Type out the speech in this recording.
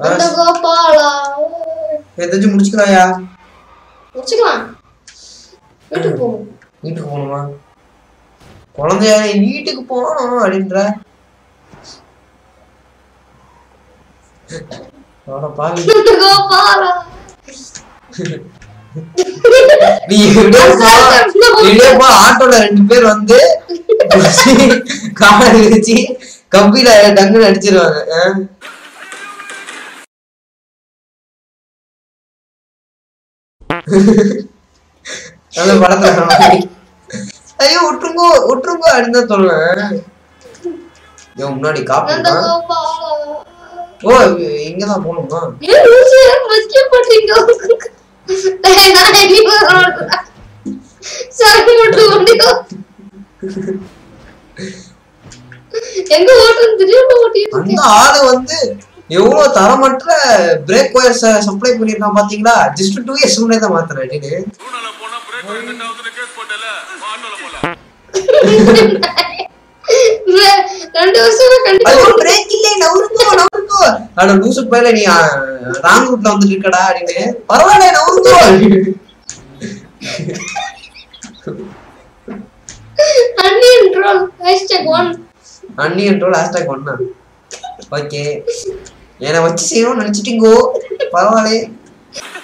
நந்தகோபாலா ஏதாச்சும் முடிச்சுக்கலாயா? முடிச்சுக்கலாம். வீட்டுக்கு போகணுமா? குழந்தையா வீட்டுக்கு போகணும் அப்படின்ற நந்தகோபாலா நீ ஆட்டோல 2 பேர் வந்து காலை விரிச்சு கம்பியில டங்குன்னு அடிச்சிருவாங்க. அந்த படத்துல ஐயோ விட்டுருங்கோ விட்டுருங்கோ அப்படின்னு தான் சொல்லுவேன். முன்னாடி காப்பி. ஓ இங்கதான் போகணுமா? அந்த ஆளு வந்து எவ்வளவு தரமற்ற பிரேக் ஒயர் சப்ளை பண்ணிருக்கான் பாத்தீங்களா? ஜஸ்ட் 2 இயர்ஸ் முன்னாடி தான் மாத்தினேன். நீ ராங் ரூட்ல வந்துட்டு இருக்கடா அப்படின்னு. பரவாயில்ல நவுருங்கோ. அன்னியன் ட்ரோல் #1. ஓகே என்ன வச்சு செய்யணும்னு நினைச்சிட்டீங்கோ. பரவாயில்ல.